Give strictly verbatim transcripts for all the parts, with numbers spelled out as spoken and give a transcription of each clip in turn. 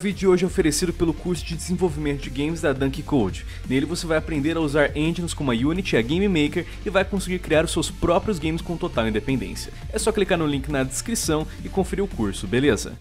O vídeo de hoje é oferecido pelo curso de desenvolvimento de games da Dunk Code. Nele você vai aprender a usar engines como a Unity e a Game Maker e vai conseguir criar os seus próprios games com total independência. É só clicar no link na descrição e conferir o curso, beleza?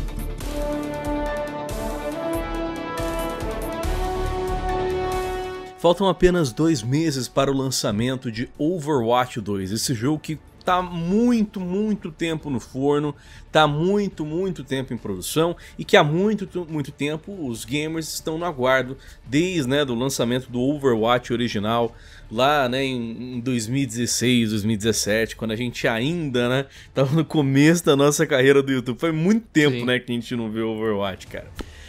Faltam apenas dois meses para o lançamento de Overwatch dois, esse jogo que tá muito, muito tempo no forno, tá muito, muito tempo em produção e que há muito, muito tempo os gamers estão no aguardo desde, né, do lançamento do Overwatch original lá, né, em dois mil e dezesseis, dois mil e dezessete, quando a gente ainda, né, tava no começo da nossa carreira do YouTube. Foi muito tempo, Sim. né, que a gente não vê Overwatch, cara.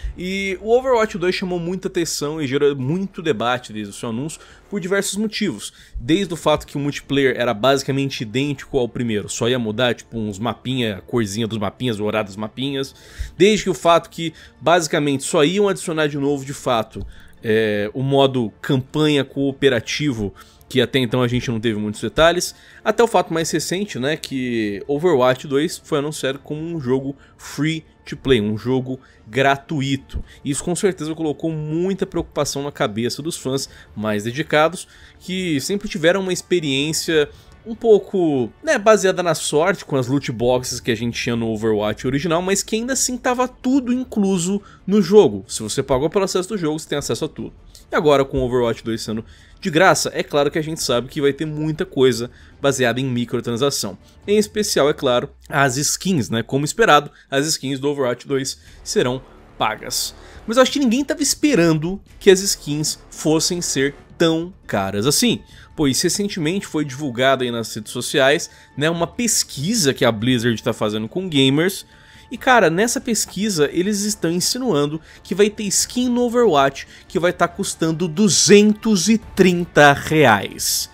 E o Overwatch dois chamou muita atenção e gerou muito debate desde o seu anúncio por diversos motivos. Desde o fato que o multiplayer era basicamente idêntico ao primeiro, só ia mudar tipo uns mapinha, a corzinha dos mapinhas, o horário dos mapinhas. Desde que o fato que basicamente só iam adicionar de novo de fato é, o modo campanha cooperativo, que até então a gente não teve muitos detalhes, até o fato mais recente, né, que Overwatch dois foi anunciado como um jogo free to play, um jogo gratuito. Isso com certeza colocou muita preocupação na cabeça dos fãs mais dedicados, que sempre tiveram uma experiência um pouco, né, baseada na sorte com as loot boxes que a gente tinha no Overwatch original, mas que ainda assim estava tudo incluso no jogo. Se você pagou pelo acesso do jogo, você tem acesso a tudo. E agora com o Overwatch dois sendo de graça, é claro que a gente sabe que vai ter muita coisa baseada em microtransação. Em especial, é claro, as skins, né? Como esperado, as skins do Overwatch dois serão pagas. Mas eu acho que ninguém estava esperando que as skins fossem ser tão caras assim, pois recentemente foi divulgado aí nas redes sociais, né, uma pesquisa que a Blizzard está fazendo com gamers. E cara, nessa pesquisa eles estão insinuando que vai ter skin no Overwatch que vai estar tá custando duzentos e trinta reais.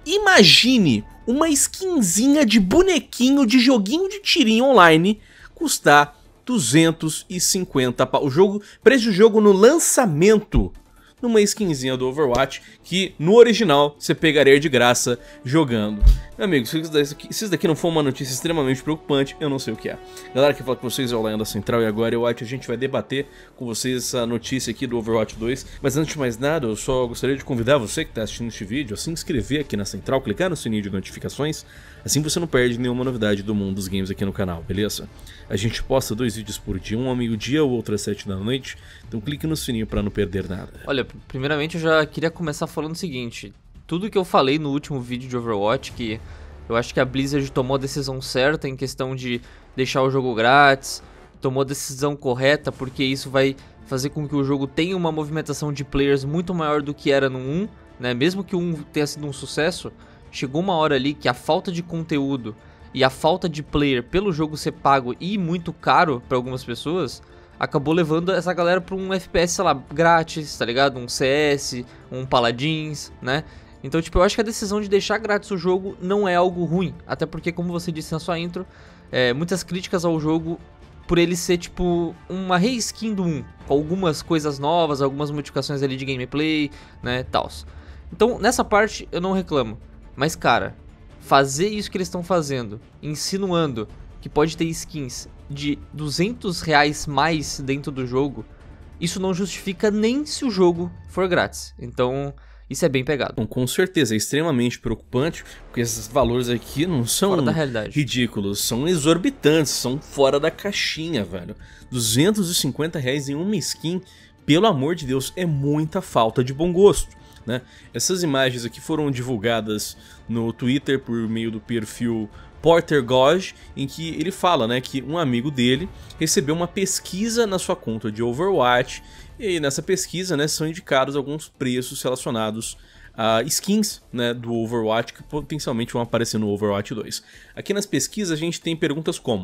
Imagine uma skinzinha de bonequinho de joguinho de tirinho online custar duzentos e cinquenta pau. O jogo, preço do jogo no lançamento, numa skinzinha do Overwatch que no original você pegaria de graça jogando. Meu amigo, se isso daqui, se isso daqui não for uma notícia extremamente preocupante, eu não sei o que é. Galera, que fala com vocês é o Lion da Central e agora eu acho que a gente vai debater com vocês essa notícia aqui do Overwatch dois. Mas antes de mais nada, eu só gostaria de convidar você que está assistindo este vídeo a se inscrever aqui na Central, clicar no sininho de notificações, assim você não perde nenhuma novidade do mundo dos games aqui no canal, beleza? A gente posta dois vídeos por dia, um ao meio-dia, o outro às sete da noite, então clique no sininho para não perder nada. Olha, primeiramente eu já queria começar falando o seguinte: tudo que eu falei no último vídeo de Overwatch, que eu acho que a Blizzard tomou a decisão certa em questão de deixar o jogo grátis, tomou a decisão correta, porque isso vai fazer com que o jogo tenha uma movimentação de players muito maior do que era no um, né? Mesmo que o um tenha sido um sucesso, chegou uma hora ali que a falta de conteúdo e a falta de player pelo jogo ser pago e muito caro para algumas pessoas acabou levando essa galera para um F P S, sei lá, grátis, tá ligado? Um C S, um Paladins, né? Então, tipo, eu acho que a decisão de deixar grátis o jogo não é algo ruim. Até porque, como você disse na sua intro, é, muitas críticas ao jogo por ele ser, tipo, uma reskin do um, com algumas coisas novas, algumas modificações ali de gameplay, né, tals. Então, nessa parte, eu não reclamo. Mas, cara, fazer isso que eles estão fazendo, insinuando que pode ter skins de duzentos reais mais dentro do jogo, isso não justifica nem se o jogo for grátis. Então, isso é bem pegado. Bom, com certeza, é extremamente preocupante, porque esses valores aqui não são fora da realidade. Ridículos, são exorbitantes, são fora da caixinha, velho. duzentos e cinquenta reais em uma skin, pelo amor de Deus, é muita falta de bom gosto, né? Essas imagens aqui foram divulgadas no Twitter por meio do perfil Portergoj, em que ele fala, né, que um amigo dele recebeu uma pesquisa na sua conta de Overwatch e nessa pesquisa, né, são indicados alguns preços relacionados a skins, né, do Overwatch que potencialmente vão aparecer no Overwatch dois. Aqui nas pesquisas a gente tem perguntas como: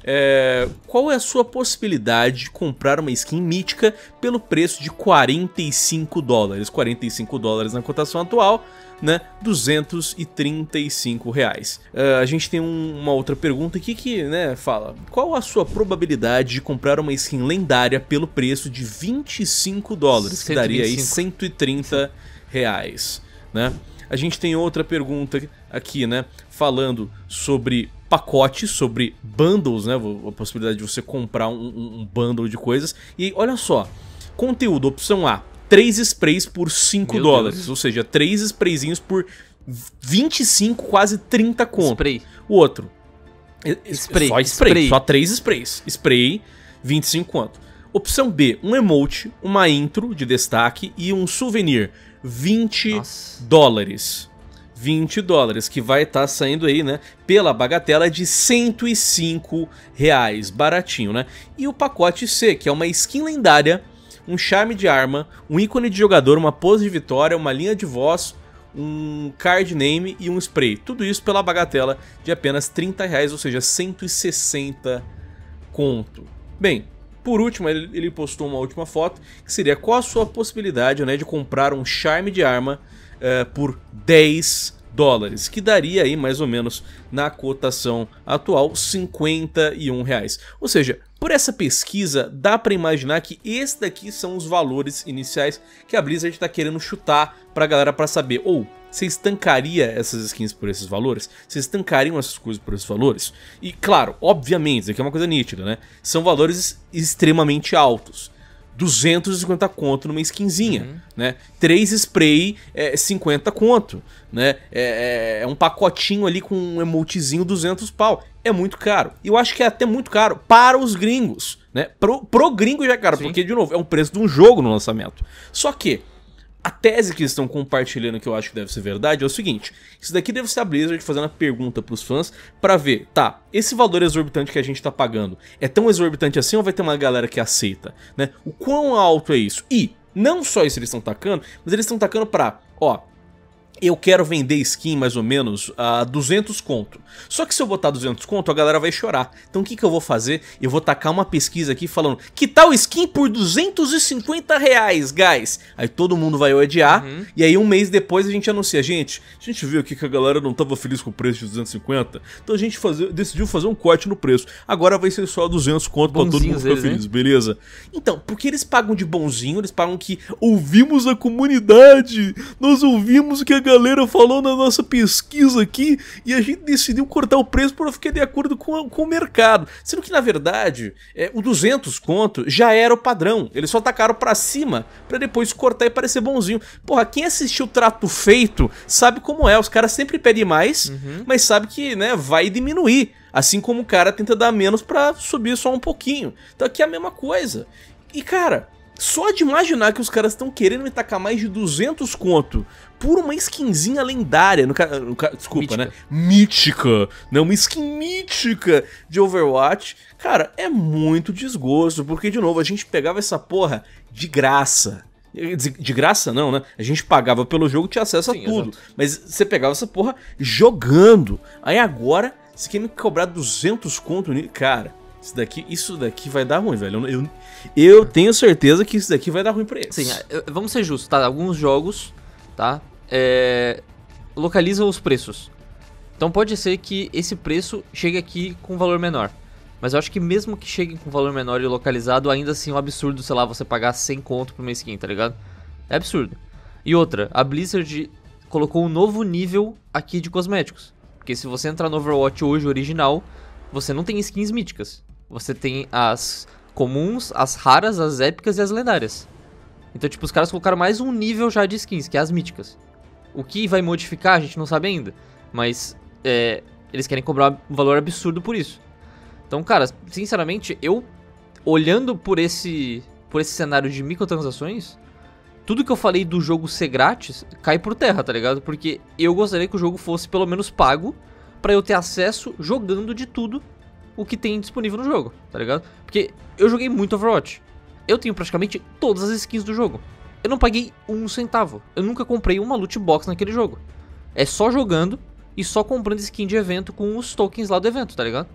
É, qual é a sua possibilidade de comprar uma skin mítica pelo preço de quarenta e cinco dólares? quarenta e cinco dólares na cotação atual, né? duzentos e trinta e cinco reais. Uh, a gente tem um, uma outra pergunta aqui que, né, fala: qual a sua probabilidade de comprar uma skin lendária pelo preço de vinte e cinco dólares? Que daria aí cento e trinta reais, né? A gente tem outra pergunta aqui, né? Falando sobre pacotes, sobre bundles, né? A possibilidade de você comprar um, um, um bundle de coisas. E aí, olha só. Conteúdo, opção A. três sprays por cinco dólares. Ou seja, três sprayzinhos por vinte e cinco, quase trinta conto. Spray. O outro. Spray. Só spray. spray. Só três sprays. Spray, vinte e cinco conto. Opção B, um emote, uma intro de destaque e um souvenir, vinte dólares. vinte dólares, que vai estar tá saindo aí, né, pela bagatela de cento e cinco reais, baratinho, né? E o pacote C, que é uma skin lendária, um charme de arma, um ícone de jogador, uma pose de vitória, uma linha de voz, um card name e um spray. Tudo isso pela bagatela de apenas trinta reais, ou seja, cento e sessenta conto. Bem, por último, ele postou uma última foto, que seria qual a sua possibilidade, né, de comprar um charme de arma uh, por dez dólares, que daria aí mais ou menos na cotação atual cinquenta e um reais. Ou seja, por essa pesquisa dá para imaginar que esses daqui são os valores iniciais que a Blizzard está querendo chutar para a galera para saber, ou você estancaria essas skins por esses valores? Você estancariam essas coisas por esses valores? E claro, obviamente, isso aqui é uma coisa nítida, né? São valores extremamente altos. duzentos e cinquenta conto numa skinzinha, uhum. né? três spray, é, cinquenta conto, né? É, é, é um pacotinho ali com um emotezinho, duzentos pau. É muito caro. E eu acho que é até muito caro para os gringos, né? Pro, pro gringo já é caro, Sim. porque, de novo, é um preço de um jogo no lançamento. Só que a tese que eles estão compartilhando, que eu acho que deve ser verdade, é o seguinte: isso daqui deve ser a Blizzard fazendo a pergunta pros fãs pra ver, tá, esse valor exorbitante que a gente tá pagando é tão exorbitante assim ou vai ter uma galera que aceita, né? O quão alto é isso? E não só isso eles estão tacando, mas eles estão tacando pra, ó, eu quero vender skin mais ou menos a duzentos conto. Só que se eu botar duzentos conto, a galera vai chorar. Então o que, que eu vou fazer? Eu vou tacar uma pesquisa aqui falando: que tal skin por duzentos e cinquenta reais, guys? Aí todo mundo vai odiar. Uhum. E aí um mês depois a gente anuncia: gente, a gente viu aqui que a galera não tava feliz com o preço de duzentos e cinquenta. Então a gente fazer, decidiu fazer um corte no preço. Agora vai ser só duzentos conto pra todo mundo ficar eles, feliz, né? Beleza? Então, porque eles pagam de bonzinho, eles pagam que ouvimos a comunidade, nós ouvimos que a galera falou na nossa pesquisa aqui e a gente decidiu cortar o preço para ficar de acordo com, a, com o mercado. Sendo que, na verdade, é, o duzentos conto já era o padrão. Eles só tacaram pra cima para depois cortar e parecer bonzinho. Porra, quem assistiu Trato Feito sabe como é. Os caras sempre pedem mais, uhum. mas sabe que, né, vai diminuir. Assim como o cara tenta dar menos pra subir só um pouquinho. Então aqui é a mesma coisa. E, cara, só de imaginar que os caras estão querendo me tacar mais de duzentos conto por uma skinzinha lendária, no, no, desculpa, mítica. né? Mítica, né? Uma skin mítica de Overwatch. Cara, é muito desgosto, porque, de novo, a gente pegava essa porra de graça. De, de graça não, né? A gente pagava pelo jogo e tinha acesso Sim, a tudo. Exato. Mas você pegava essa porra jogando. Aí agora, você quer me cobrar duzentos conto nisso? Cara, isso daqui, isso daqui vai dar ruim, velho. Eu, eu, eu tenho certeza que isso daqui vai dar ruim pra eles. Sim, vamos ser justos, tá? Alguns jogos, tá? É, localizam os preços. Então pode ser que esse preço chegue aqui com valor menor. Mas eu acho que mesmo que chegue com valor menor e localizado, ainda assim é um absurdo, sei lá, você pagar cem conto por uma skin, tá ligado? É absurdo. E outra, a Blizzard colocou um novo nível aqui de cosméticos. Porque se você entrar no Overwatch hoje original, você não tem skins míticas. Você tem as comuns, as raras, as épicas e as lendárias. Então, tipo, os caras colocaram mais um nível já de skins, que é as míticas. O que vai modificar, a gente não sabe ainda. Mas, é, eles querem cobrar um valor absurdo por isso. Então, cara, sinceramente, eu, olhando por esse, por esse cenário de microtransações, tudo que eu falei do jogo ser grátis, cai por terra, tá ligado? Porque eu gostaria que o jogo fosse pelo menos pago, pra eu ter acesso jogando de tudo o que tem disponível no jogo, tá ligado? Porque eu joguei muito Overwatch. Eu tenho praticamente todas as skins do jogo. Eu não paguei um centavo. Eu nunca comprei uma loot box naquele jogo. É só jogando e só comprando skin de evento com os tokens lá do evento, tá ligado?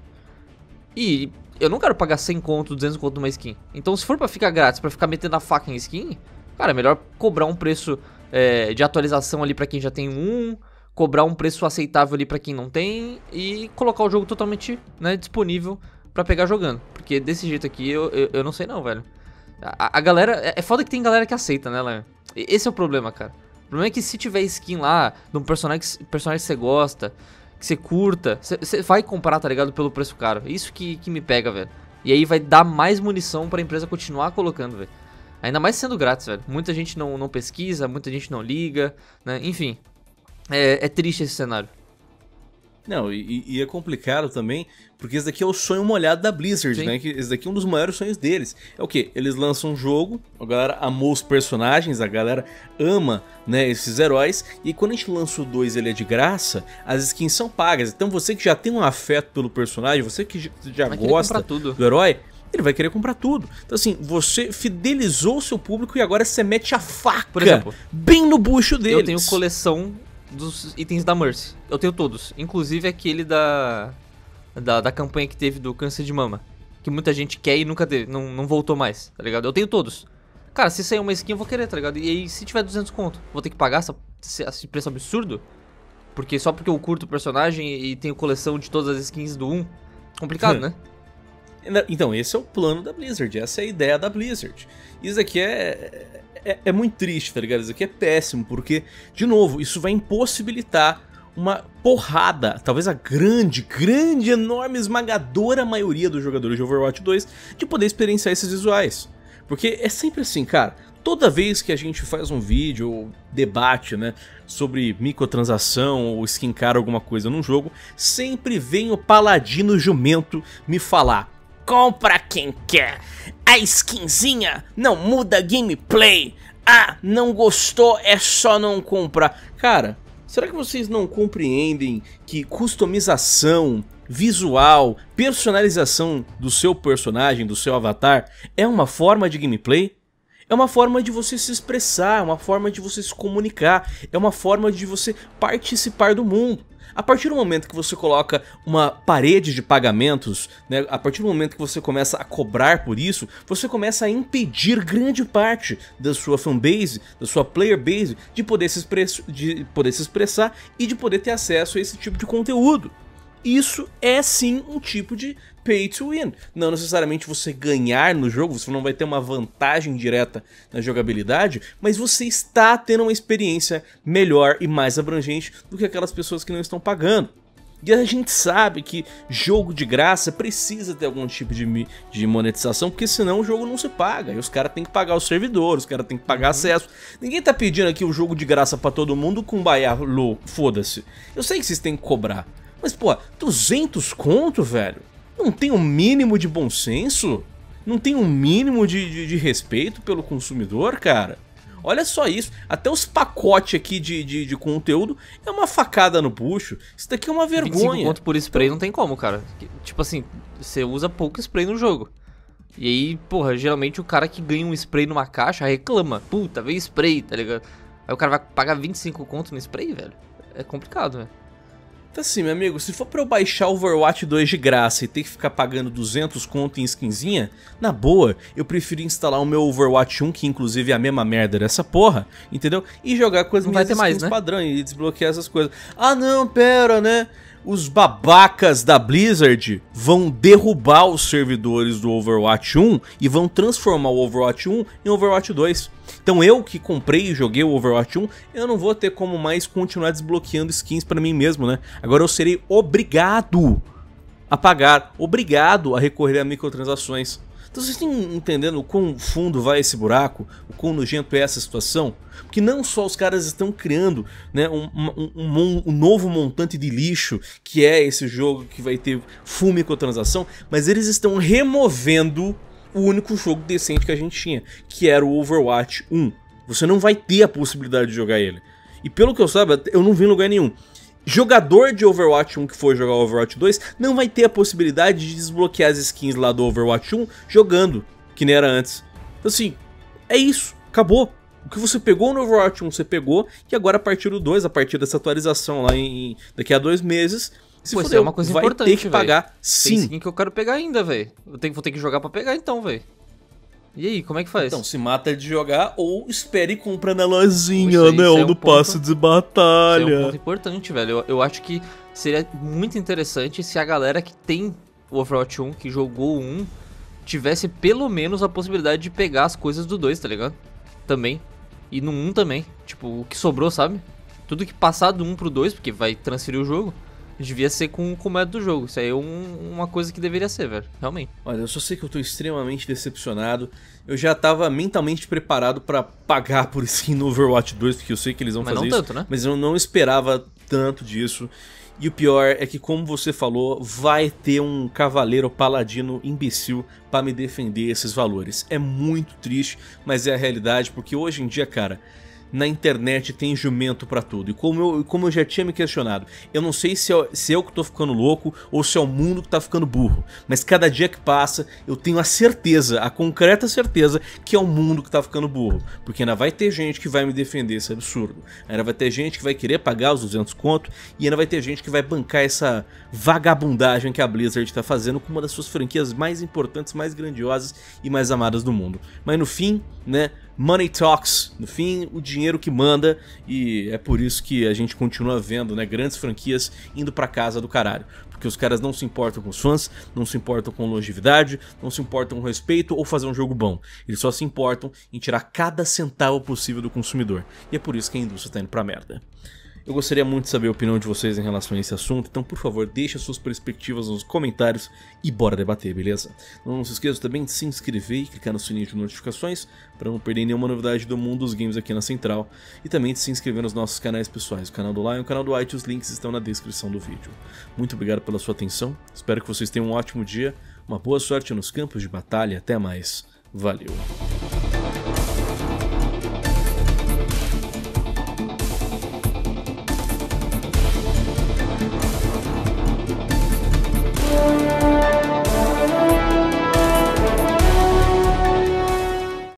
E eu não quero pagar cem conto, duzentos conto numa skin. Então se for pra ficar grátis, pra ficar metendo a faca em skin, cara, é melhor cobrar um preço é, de atualização ali pra quem já tem um, cobrar um preço aceitável ali pra quem não tem e colocar o jogo totalmente, né, disponível pra pegar jogando. Porque desse jeito aqui eu, eu, eu não sei não, velho. A, a galera, é foda que tem galera que aceita, né, Lion? Esse é o problema, cara. O problema é que se tiver skin lá, de um personagem, personagem que você gosta, que você curta, você vai comprar, tá ligado? Pelo preço caro. Isso que, que me pega, velho. E aí vai dar mais munição pra empresa continuar colocando, velho. Ainda mais sendo grátis, velho. Muita gente não, não pesquisa, muita gente não liga, né? Enfim, é, é triste esse cenário. Não, e, e é complicado também, porque esse daqui é o sonho molhado da Blizzard, Sim. né? Que esse daqui é um dos maiores sonhos deles. É o quê? Eles lançam um jogo, a galera amou os personagens, a galera ama, né, esses heróis, e quando a gente lança o dois ele é de graça, as skins são pagas. Então você que já tem um afeto pelo personagem, você que já Vai gosta tudo. do herói, ele vai querer comprar tudo. Então assim, você fidelizou o seu público e agora você mete a faca Por exemplo, bem no bucho deles. Eu tenho coleção dos itens da Mercy. Eu tenho todos. Inclusive aquele da, da da campanha que teve do câncer de mama. Que muita gente quer e nunca teve, não, não voltou mais, tá ligado? Eu tenho todos. Cara, se sair uma skin eu vou querer, tá ligado? E aí se tiver duzentos conto, vou ter que pagar essa, esse preço absurdo? Porque só porque eu curto o personagem e tenho coleção de todas as skins do um. Complicado, né? Então, esse é o plano da Blizzard, essa é a ideia da Blizzard. Isso aqui é, é, é muito triste, tá ligado? Isso aqui é péssimo, porque, de novo, isso vai impossibilitar uma porrada, talvez a grande, grande, enorme, esmagadora maioria dos jogadores de Overwatch dois de poder experienciar esses visuais. Porque é sempre assim, cara, toda vez que a gente faz um vídeo ou debate, né, sobre microtransação ou skin cara alguma coisa num jogo, sempre vem o paladino jumento me falar: compra quem quer, a skinzinha não muda gameplay, ah, não gostou, é só não comprar. Cara, será que vocês não compreendem que customização, visual, personalização do seu personagem, do seu avatar, é uma forma de gameplay? É uma forma de você se expressar, é uma forma de você se comunicar, é uma forma de você participar do mundo. A partir do momento que você coloca uma parede de pagamentos, né, a partir do momento que você começa a cobrar por isso, você começa a impedir grande parte da sua fanbase, da sua player base, de poder se, de poder se expressar e de poder ter acesso a esse tipo de conteúdo. Isso é sim um tipo de pay to win. Não necessariamente você ganhar no jogo, você não vai ter uma vantagem direta na jogabilidade, mas você está tendo uma experiência melhor e mais abrangente do que aquelas pessoas que não estão pagando. E a gente sabe que jogo de graça precisa ter algum tipo de, de monetização, porque senão o jogo não se paga. E os caras têm que pagar os servidores, os caras têm que pagar acesso. Ninguém tá pedindo aqui o jogo de graça pra todo mundo com baialo, foda-se. Eu sei que vocês têm que cobrar. Mas, pô, duzentos conto, velho? Não tem um mínimo de bom senso? Não tem um mínimo de, de, de respeito pelo consumidor, cara? Olha só isso, até os pacotes aqui de, de, de conteúdo é uma facada no bucho. Isso daqui é uma vergonha. vinte e cinco conto por spray não tem como, cara. Tipo assim, você usa pouco spray no jogo. E aí, porra, geralmente o cara que ganha um spray numa caixa reclama. Puta, veio spray, tá ligado? Aí o cara vai pagar vinte e cinco conto no spray, velho. É complicado, velho. Tá assim, meu amigo, se for pra eu baixar o Overwatch dois de graça e ter que ficar pagando duzentos conto em skinzinha, na boa, eu prefiro instalar o meu Overwatch um, que inclusive é a mesma merda dessa porra, entendeu? E jogar com as minhas skins mais, né? padrão e desbloquear essas coisas. Ah não, pera, né? Os babacas da Blizzard vão derrubar os servidores do Overwatch um e vão transformar o Overwatch um em Overwatch dois. Então eu que comprei e joguei o Overwatch um, eu não vou ter como mais continuar desbloqueando skins pra mim mesmo, né? Agora eu serei obrigado a pagar, obrigado a recorrer a microtransações. Então vocês estão entendendo o quão fundo vai esse buraco, o quão nojento é essa situação? Porque não só os caras estão criando, né, um, um, um, um novo montante de lixo, que é esse jogo que vai ter full microtransação, mas eles estão removendo o único jogo decente que a gente tinha, que era o Overwatch um. Você não vai ter a possibilidade de jogar ele. E pelo que eu saiba, eu não vi em lugar nenhum. Jogador de Overwatch um que for jogar Overwatch dois não vai ter a possibilidade de desbloquear as skins lá do Overwatch um jogando, que nem era antes. Então assim, é isso, acabou. O que você pegou no Overwatch um, você pegou, e agora a partir do dois, a partir dessa atualização lá em, daqui a dois meses, se Pô, fodeu, é uma coisa vai importante, ter que pagar, véio. sim. Tem skin que eu quero pegar ainda, velho. Eu tenho, vou ter que jogar pra pegar então, velho. E aí, como é que faz? Então, se mata de jogar ou espere e compra na lojinha, né? Ou no passe de batalha. Isso é um ponto importante, velho. Eu, eu acho que seria muito interessante se a galera que tem o Overwatch um, que jogou o um, tivesse pelo menos a possibilidade de pegar as coisas do dois, tá ligado? Também. E no um também. Tipo, o que sobrou, sabe? Tudo que passar do um pro dois, porque vai transferir o jogo, devia ser com, com o método do jogo. Isso aí é um, uma coisa que deveria ser, velho. Realmente. Olha, eu só sei que eu tô extremamente decepcionado. Eu já tava mentalmente preparado pra pagar por skin no Overwatch dois, porque eu sei que eles vão Mas fazer não isso. tanto, né? Mas eu não esperava tanto disso. E o pior é que, como você falou, vai ter um cavaleiro paladino imbecil pra me defender esses valores. É muito triste, mas é a realidade, porque hoje em dia, cara, na internet tem jumento pra tudo. E como eu, como eu já tinha me questionado, eu não sei se é, se eu que tô ficando louco ou se é o mundo que tá ficando burro. Mas cada dia que passa, eu tenho a certeza, a concreta certeza, que é o mundo que tá ficando burro. Porque ainda vai ter gente que vai me defender esse absurdo. Ainda vai ter gente que vai querer pagar os duzentos conto. E ainda vai ter gente que vai bancar essa vagabundagem que a Blizzard tá fazendo com uma das suas franquias mais importantes, mais grandiosas e mais amadas do mundo. Mas no fim, né... Money talks, no fim o dinheiro que manda, e é por isso que a gente continua vendo, né, grandes franquias indo pra casa do caralho. Porque os caras não se importam com os fãs, não se importam com longevidade, não se importam com respeito ou fazer um jogo bom. Eles só se importam em tirar cada centavo possível do consumidor. E é por isso que a indústria tá indo pra merda. Eu gostaria muito de saber a opinião de vocês em relação a esse assunto, então por favor deixe as suas perspectivas nos comentários e bora debater, beleza? Não se esqueça também de se inscrever e clicar no sininho de notificações para não perder nenhuma novidade do mundo dos games aqui na Central, e também de se inscrever nos nossos canais pessoais, o canal do Lion e o canal do White, os links estão na descrição do vídeo. Muito obrigado pela sua atenção, espero que vocês tenham um ótimo dia, uma boa sorte nos campos de batalha, até mais, valeu!